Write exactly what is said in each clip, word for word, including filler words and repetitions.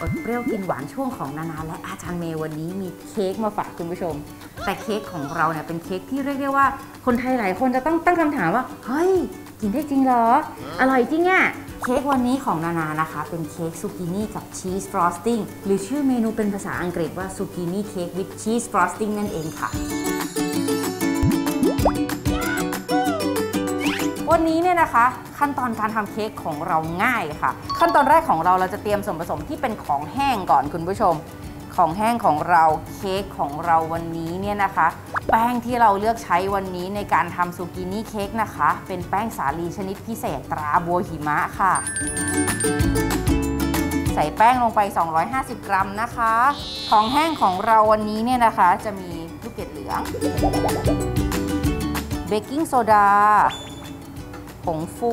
อดเปรี้ยวกินหวานช่วงของนานาและอาจารย์เมย์วันนี้มีเค้กมาฝากคุณผู้ชมแต่เค้กของเราเนี่ยเป็นเค้กที่เรียกได้ว่าคนไทยหลายคนจะต้องตั้งคำถามว่าเฮ้ยกินได้จริงเหรออร่อยจริงอ่ะเค้กวันนี้ของนานานะคะเป็นเค้กซูกินี่กับชีสฟรอสติ้งหรือชื่อเมนูเป็นภาษาอังกฤษว่าซูกินี่เค้กวิดชีสฟรอสติ้งนั่นเองค่ะวันนี้เนี่ยนะคะขั้นตอนการทำเค้กของเราง่ายค่ะขั้นตอนแรกของเราเราจะเตรียมส่วนผสมที่เป็นของแห้งก่อนคุณผู้ชมของแห้งของเราเค้กของเราวันนี้เนี่ยนะคะแป้งที่เราเลือกใช้วันนี้ในการทำซูกินี่เค้กนะคะเป็นแป้งสาลีชนิดพิเศษตราบัวหิมะค่ะใส่แป้งลงไปสองร้อยห้าสิบกรัมนะคะของแห้งของเราวันนี้เนี่ยนะคะจะมีลูกเกดเหลืองเบกกิ้งโซดาผงฟู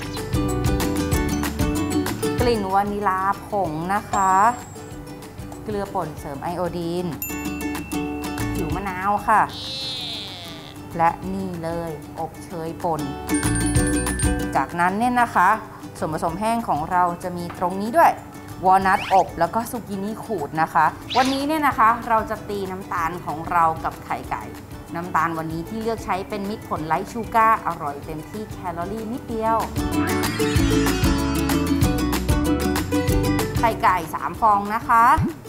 กลิ่นวานิลาผงนะคะเกลือป่นเสริมไอโอดีนผิวมะนาวค่ะและนี่เลยอบเชยป่นจากนั้นเนี่ยนะคะส่วนผสมแห้งของเราจะมีตรงนี้ด้วยวอลนัทอบแล้วก็ซูกินี่ขูดนะคะวันนี้เนี่ยนะคะเราจะตีน้ำตาลของเรากับไข่ไก่น้ำตาลวันนี้ที่เลือกใช้เป็นมิตรผลไลท์ชูการ์อร่อยเต็มที่แคลอรี่นิดเดียวไข่ไก่สามฟองนะคะ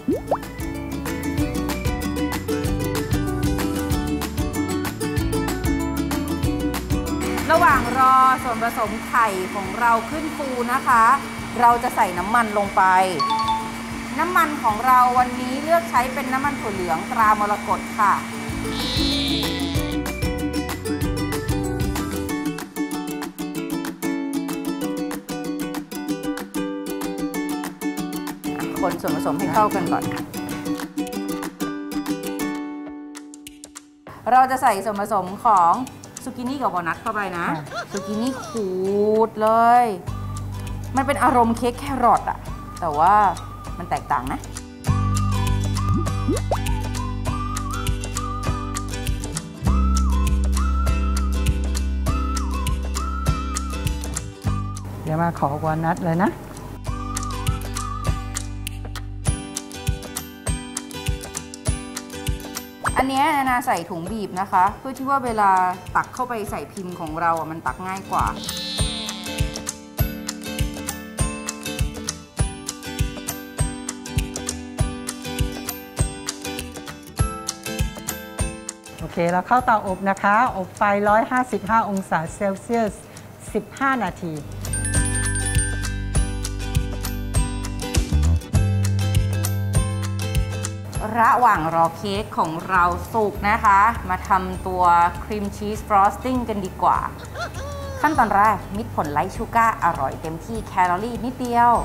ระหว่างรอส่วนผสมไข่ของเราขึ้นฟูนะคะเราจะใส่น้ำมันลงไปน้ำมันของเราวันนี้เลือกใช้เป็นน้ำมันถั่วเหลืองตรามรกตค่ะคนส่วนผสมให้เข้ากันก่อนเราจะใส่ส่วนผสมของซูกินี่กับวอลนัทเข้าไปนะซูกินี่ขูดเลยมันเป็นอารมณ์เค้กแครอทอะแต่ว่ามันแตกต่างนะเดี๋ยวมาขอวอลนัทเลยนะอันนี้นานาใส่ถุงบีบนะคะเพื่อที่ว่าเวลาตักเข้าไปใส่พิมพ์ของเราอ่ะมันตักง่ายกว่าโอเคแล้วเข้าเตาอบนะคะอบไฟหนึ่งร้อยห้าสิบห้าองศาเซลเซียสสิบห้านาทีระหว่างรอเค้กของเราสุกนะคะมาทำตัวครีมชีสฟรอสติ้งกันดีกว่าขั้นตอนแรกมิตรผลไลท์ชูการ์อร่อยเต็มที่แคลอรี่นิดเดียว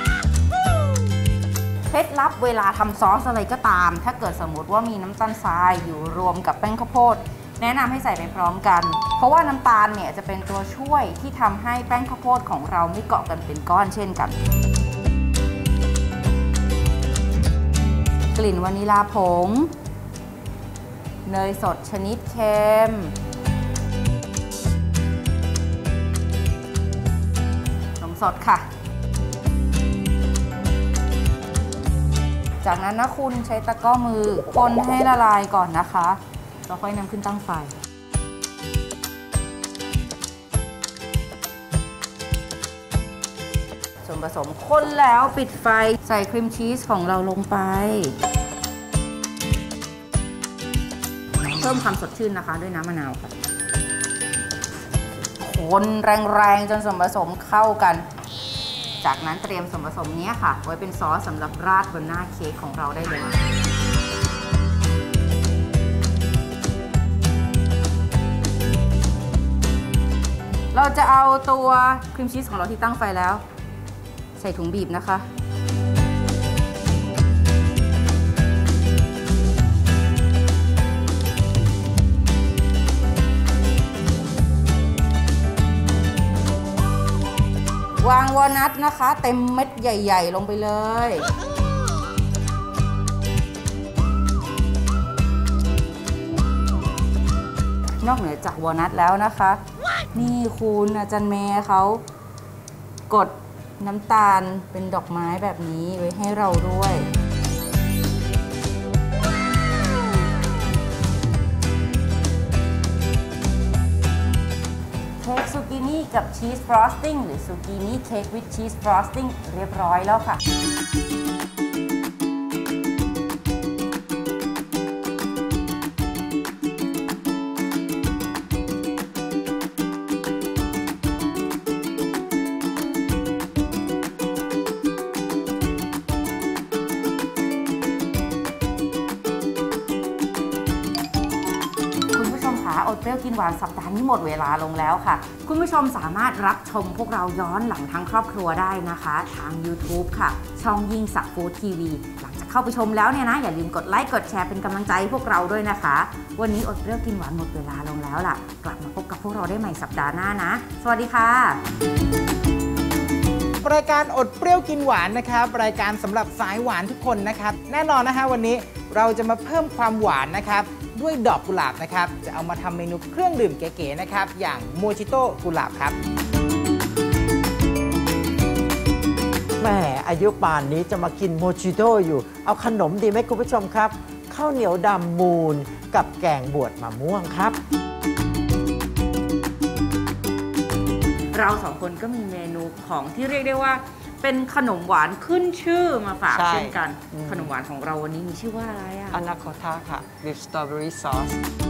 เคล็ดลับเวลาทำซอสอะไรก็ตามถ้าเกิดสมมติว่ามีน้ำตาลทรายอยู่รวมกับแป้งข้าวโพดแนะนำให้ใส่ไปพร้อมกันเพราะว่าน้ำตาลเนี่ยจะเป็นตัวช่วยที่ทำให้แป้งข้าวโพดของเราไม่เกาะกันเป็นก้อนเช่นกันกลิ่นวานิลาผงเนยสดชนิดเค็มนมสดค่ะจากนั้นนะคุณใช้ตะกร้อมือคนให้ละลายก่อนนะคะแล้วค่อยนำขึ้นตั้งไฟส่วนผสมคนแล้วปิดไฟใส่ครีมชีสของเราลงไปเพิ่มความสดชื่นนะคะด้วยน้ำมะนาวค่ะคนแรงๆจนส่วนผสมเข้ากันจากนั้นเตรียมส่วนผสมนี้ค่ะไว้เป็นซอสสำหรับราดบนหน้าเค้กของเราได้เลยเราจะเอาตัวครีมชีสของเราที่ตั้งไฟแล้วใส่ถุงบีบนะคะวางวอลนัทนะคะเต็มเม็ดใหญ่ๆลงไปเลยนอกเหนือจากวอลนัทแล้วนะคะนี่คุณอาจารย์เมย์เขากดน้ำตาลเป็นดอกไม้แบบนี้ไว้ให้เราด้วยเค้กซูกินี่กับชีสฟรอสติ้งหรือซูกินี่เค้กวิดชีสฟรอสติ้งเรียบร้อยแล้วค่ะอดเปรี้ยวกินหวานสัปดาห์นี้หมดเวลาลงแล้วค่ะคุณผู้ชมสามารถรับชมพวกเราย้อนหลังทั้งครอบครัวได้นะคะทาง YouTube ค่ะช่องยิ่งศักดิ์ฟู้ดทีวีหลังจากเข้าไปชมแล้วเนี่ยนะอย่าลืมกดไลค์กดแชร์เป็นกำลังใจให้พวกเราด้วยนะคะวันนี้อดเปรี้ยวกินหวานหมดเวลาลงแล้วล่ะกลับมาพบกับพวกเราได้ใหม่สัปดาห์หน้านะสวัสดีค่ะรายการอดเปรี้ยวกินหวานนะครับรายการสำหรับสายหวานทุกคนนะครับแน่นอนนะฮะวันนี้เราจะมาเพิ่มความหวานนะครับด้วยดอกกุหลาบนะครับจะเอามาทำเมนูเครื่องดื่มเก๋ๆนะครับอย่างโมจิโต้กุหลาบครับแหมอายุป่านนี้จะมากินโมจิโต้อยู่เอาขนมดีไหมคุณผู้ชมครับข้าวเหนียวดำมูนกับแกงบวชมะม่วงครับเราสองคนก็มีเมนูของที่เรียกได้ว่าเป็นขนมหวานขึ้นชื่อมาฝากเช่นกันขนมหวานของเราวันนี้มีชื่อว่าอะไรอะอนาโคต้าค่ะ with strawberry sauce